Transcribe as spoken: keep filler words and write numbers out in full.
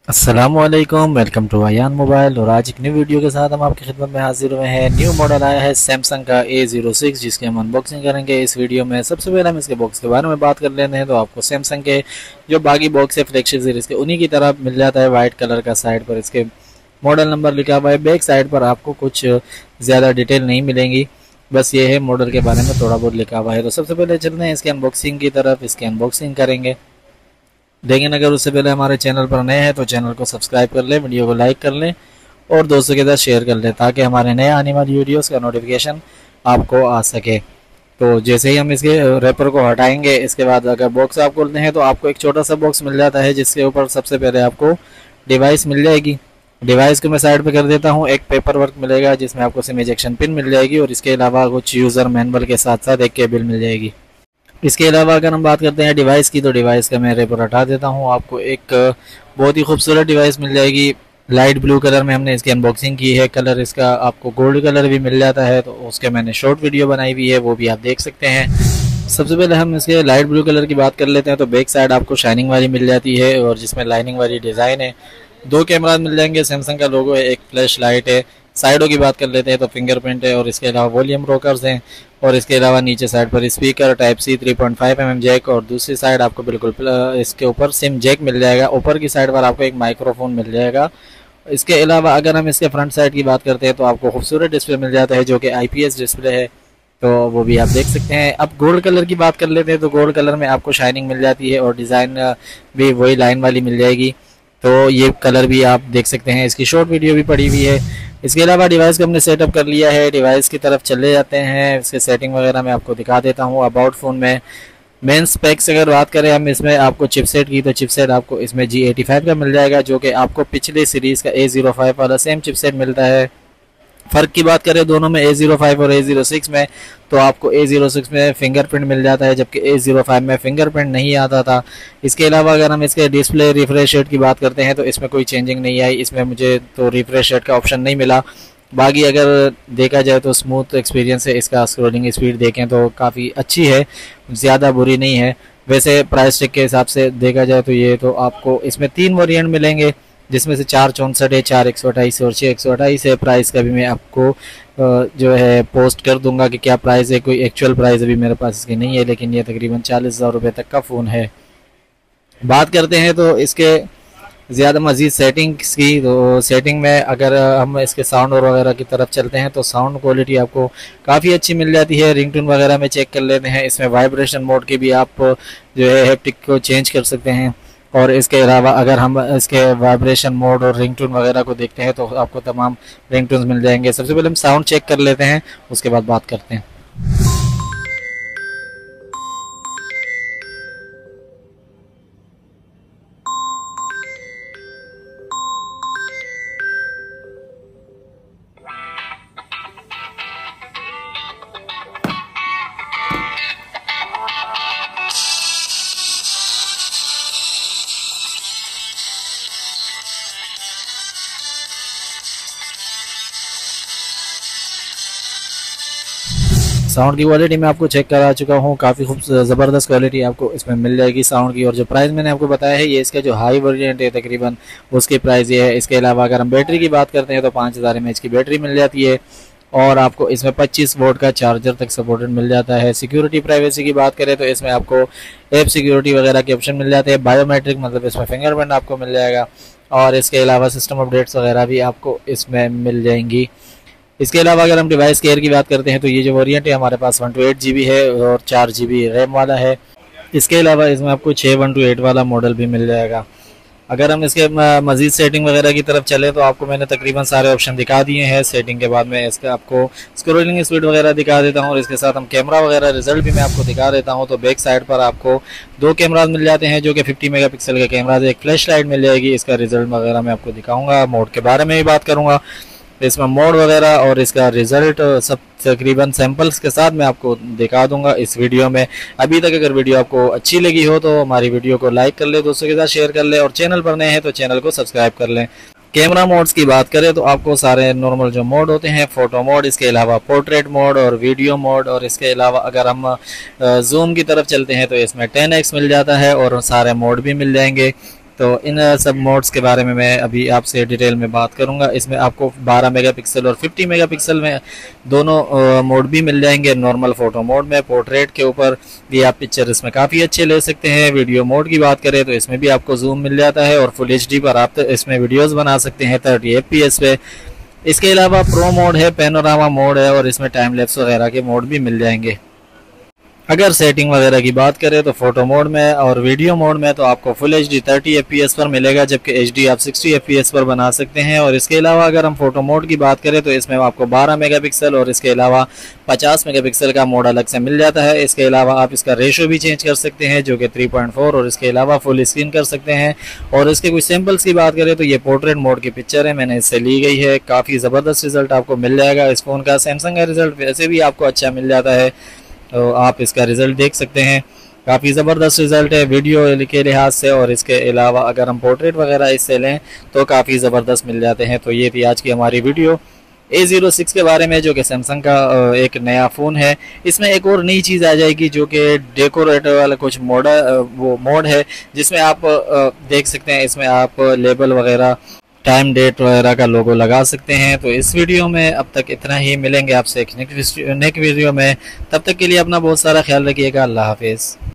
अस्सलामुअलैकुम, welcome to Ayan mobile. और आज एक न्यू वीडियो के साथ हम आपकी खिदमत में हाजिर हुए हैं। न्यू मॉडल आया है सैमसंग का ए ज़ीरो सिक्स, जिसकी हम अनबॉक्सिंग करेंगे इस वीडियो में। सबसे पहले हम इसके बॉक्स के बारे में बात कर लेते हैं तो आपको सैमसंग के जो बाकी बॉक्स है फ्लैगशिप सीरीज़ के, उन्हीं की तरह मिल जाता है। वाइट कलर का साइड पर इसके मॉडल नंबर लिखा हुआ है। बैक साइड पर आपको कुछ ज़्यादा डिटेल नहीं मिलेंगी, बस ये है मॉडल के बारे में थोड़ा बहुत लिखा हुआ है। तो सबसे पहले चलते हैं इसके अनबॉक्सिंग की तरफ। इसकी अनबॉक्सिंग करेंगे, लेकिन अगर उससे पहले हमारे चैनल पर नए हैं तो चैनल को सब्सक्राइब कर लें, वीडियो को लाइक कर लें और दोस्तों के साथ शेयर कर लें, ताकि हमारे नए आने वाली वीडियोस का नोटिफिकेशन आपको आ सके। तो जैसे ही हम इसके रैपर को हटाएंगे, इसके बाद अगर बॉक्स आप खोलते हैं तो आपको एक छोटा सा बॉक्स मिल जाता है, जिसके ऊपर सबसे पहले आपको डिवाइस मिल जाएगी। डिवाइस को मैं साइड पे कर देता हूँ। एक पेपर वर्क मिलेगा जिसमें आपको सिम इजेक्शन पिन मिल जाएगी, और इसके अलावा कुछ यूज़र मैनुअल के साथ साथ एक केबल मिल जाएगी। इसके अलावा अगर हम बात करते हैं डिवाइस की, तो डिवाइस का मैं रैपर हटा देता हूँ। आपको एक बहुत ही खूबसूरत डिवाइस मिल जाएगी। लाइट ब्लू कलर में हमने इसकी अनबॉक्सिंग की है। कलर इसका आपको गोल्ड कलर भी मिल जाता है, तो उसके मैंने शॉर्ट वीडियो बनाई हुई है, वो भी आप देख सकते हैं। सबसे पहले हम इसके लाइट ब्लू कलर की बात कर लेते हैं। तो बैक साइड आपको शाइनिंग वाली मिल जाती है, और जिसमें लाइनिंग वाली डिज़ाइन है। दो कैमरा मिल जाएंगे, सैमसंग का लोगो है, एक फ्लैश लाइट है। साइडों की बात कर लेते हैं तो फिंगरप्रिंट है, और इसके अलावा वॉल्यूम रोकर्स हैं, और इसके अलावा नीचे साइड पर speaker type C three point five M M jack, और दूसरी साइड आपको बिल्कुल इसके ऊपर सिम जैक मिल जाएगा। ऊपर की साइड पर आपको एक माइक्रोफोन मिल जाएगा। इसके अलावा अगर हम इसके फ्रंट साइड की बात करते हैं तो आपको खूबसूरत डिस्प्ले मिल जाता है, जो कि आई पी एस डिस्प्ले है, तो वो भी आप देख सकते हैं। अब गोल्ड कलर की बात कर लेते हैं तो गोल्ड कलर में आपको शाइनिंग मिल जाती है, और डिज़ाइन भी वही लाइन वाली मिल जाएगी। तो ये कलर भी आप देख सकते हैं। इसकी शॉर्ट वीडियो भी पड़ी हुई है। इसके अलावा डिवाइस को हमने सेटअप कर लिया है। डिवाइस की तरफ चले जाते हैं। इसके सेटिंग वगैरह मैं आपको दिखा देता हूँ। अबाउट फ़ोन में मेन स्पेक्स अगर बात करें हम इसमें आपको चिपसेट की, तो चिपसेट आपको इसमें जी एटी फाइव का मिल जाएगा, जो कि आपको पिछले सीरीज़ का ए ज़ीरो फाइव वाला सेम चिपसेट मिलता है। फ़र्क की बात करें दोनों में, ए ज़ीरो फाइव और ए ज़ीरो सिक्स में, तो आपको ए ज़ीरो सिक्स में फिंगरप्रिंट मिल जाता है, जबकि ए ज़ीरो फाइव में फिंगरप्रिंट नहीं आता था। इसके अलावा अगर हम इसके डिस्प्ले रिफ्रेश रेट की बात करते हैं तो इसमें कोई चेंजिंग नहीं आई। इसमें मुझे तो रिफ्रेश रेट का ऑप्शन नहीं मिला। बाकी अगर देखा जाए तो स्मूथ एक्सपीरियंस है इसका। स्क्रॉलिंग स्पीड देखें तो काफ़ी अच्छी है, ज़्यादा बुरी नहीं है। वैसे प्राइस टेग के हिसाब से देखा जाए तो ये तो आपको इसमें तीन वेरिएंट मिलेंगे, जिसमें से चार चौंसठ है, चार एक सौ अट्ठाईस और छः एक सौ अट्ठाईस है। प्राइस का भी मैं आपको जो है पोस्ट कर दूंगा कि क्या प्राइस है। कोई एक्चुअल प्राइस अभी मेरे पास इसकी नहीं है, लेकिन ये तकरीबन चालीस हज़ार रुपये तक का फ़ोन है। बात करते हैं तो इसके ज़्यादा मज़ीद सेटिंग्स की, तो सेटिंग में अगर हम इसके साउंड और वगैरह की तरफ चलते हैं तो साउंड क्वालिटी आपको काफ़ी अच्छी मिल जाती है। रिंगटोन वगैरह में चेक कर लेते हैं। इसमें वाइब्रेशन मोड की भी आप जो है हैप्टिक को चेंज कर सकते हैं। और इसके अलावा अगर हम इसके वाइब्रेशन मोड और रिंगटोन वगैरह को देखते हैं तो आपको तमाम रिंगटोन्स मिल जाएंगे। सबसे पहले हम साउंड चेक कर लेते हैं, उसके बाद बात करते हैं। साउंड की क्वालिटी मैं आपको चेक करा चुका हूँ, काफ़ी खूब ज़बरदस्त क्वालिटी आपको इसमें मिल जाएगी साउंड की। और जो प्राइस मैंने आपको बताया है, ये इसका जो हाई वेरिएंट है तकरीबन उसकी प्राइस ये है। इसके अलावा अगर हम बैटरी की बात करते हैं तो पाँच हज़ार एम एच की बैटरी मिल जाती है, और आपको इसमें पच्चीस वोल्ट का चार्जर तक सपोर्टेड मिल जाता है। सिक्योरिटी प्राइवेसी की बात करें तो इसमें आपको ऐप सिक्योरिटी वगैरह के ऑप्शन मिल जाते हैं। बायोमेट्रिक मतलब इसमें फिंगरप्रिंट आपको मिल जाएगा, और इसके अलावा सिस्टम अपडेट्स वगैरह भी आपको इसमें मिल जाएंगी। इसके अलावा अगर हम डिवाइस केयर की बात करते हैं तो ये जो वेरिएंट है हमारे पास one two eight G B है और चार जी बी रैम वाला है। इसके अलावा इसमें आपको छः वन टू एट वाला मॉडल भी मिल जाएगा। अगर हम इसके मज़ीद सेटिंग वगैरह की तरफ चले तो आपको मैंने तकरीबन सारे ऑप्शन दिखा दिए हैं। सेटिंग के बाद में इसका आपको स्क्रॉलिंग स्पीड वगैरह दिखा देता हूँ, और इसके साथ हम कैमरा वगैरह रिजल्ट भी मैं आपको दिखा देता हूँ। तो बैक साइड पर आपको दो कैमराज मिल जाते हैं, जो कि फिफ्टी मेगा पिक्सल के कैमराज। एक फ्लैश लाइट मिल जाएगी। इसका रिजल्ट वगैरह मैं आपको दिखाऊँगा, मोड के बारे में भी बात करूँगा। इसमें मोड वगैरह और इसका रिजल्ट सब तकरीबन सैंपल्स के साथ मैं आपको दिखा दूंगा इस वीडियो में। अभी तक अगर वीडियो आपको अच्छी लगी हो तो हमारी वीडियो को लाइक कर ले, दोस्तों के साथ शेयर कर ले, और चैनल पर नए हैं तो चैनल को सब्सक्राइब कर लें। कैमरा मोड्स की बात करें तो आपको सारे नॉर्मल जो मोड होते हैं, फ़ोटो मोड, इसके अलावा पोर्ट्रेट मोड और वीडियो मोड, और इसके अलावा अगर हम जूम की तरफ चलते हैं तो इसमें टेन एक्स मिल जाता है और सारे मोड भी मिल जाएंगे। तो इन सब मोड्स के बारे में मैं अभी आपसे डिटेल में बात करूंगा। इसमें आपको बारह मेगापिक्सल और पचास मेगापिक्सल में दोनों मोड भी मिल जाएंगे। नॉर्मल फ़ोटो मोड में पोर्ट्रेट के ऊपर भी आप पिक्चर इसमें काफ़ी अच्छे ले सकते हैं। वीडियो मोड की बात करें तो इसमें भी आपको जूम मिल जाता है और फुल एच डी पर आप इसमें वीडियोज़ बना सकते हैं थर्टी एफ पी एस पे। इसके अलावा प्रो मोड है, पैनोरामा मोड है और इसमें टाइम लैप्स वगैरह के मोड भी मिल जाएंगे। अगर सेटिंग वगैरह की बात करें तो फोटो मोड में और वीडियो मोड में तो आपको full H D thirty F P S पर मिलेगा, जबकि एच डी आप सिक्सटी एफ पी एस पर बना सकते हैं। और इसके अलावा अगर हम फोटो मोड की बात करें तो इसमें आपको बारह मेगापिक्सल और इसके अलावा पचास मेगापिक्सल का मोड अलग से मिल जाता है। इसके अलावा आप इसका रेशो भी चेंज कर सकते हैं जो कि थ्री पॉइंट फोर, और इसके अलावा फुल स्क्रीन कर सकते हैं। और इसके कुछ सैम्पल्स की बात करें तो ये पोर्ट्रेट मोड की पिक्चर है, मैंने इससे ली गई है। काफ़ी ज़बरदस्त रिजल्ट आपको मिल जाएगा इस फ़ोन का। सैमसंग का रिजल्ट वैसे भी आपको अच्छा मिल जाता है, तो आप इसका रिज़ल्ट देख सकते हैं। काफ़ी ज़बरदस्त रिज़ल्ट है वीडियो के लिहाज से, और इसके अलावा अगर हम पोर्ट्रेट वगैरह इससे लें तो काफ़ी ज़बरदस्त मिल जाते हैं। तो ये थी आज की हमारी वीडियो ए ज़ीरो सिक्स के बारे में, जो कि सैमसंग का एक नया फ़ोन है। इसमें एक और नई चीज़ आ जाएगी जो कि डेकोरेटर वाला कुछ मोड वो मोड है, जिसमें आप देख सकते हैं इसमें आप लेबल वगैरह, टाइम डेट वगैरह का लोगो लगा सकते हैं। तो इस वीडियो में अब तक इतना ही, मिलेंगे आपसे एक नेक्स्ट वीडियो में। तब तक के लिए अपना बहुत सारा ख्याल रखिएगा। अल्लाह हाफिज़।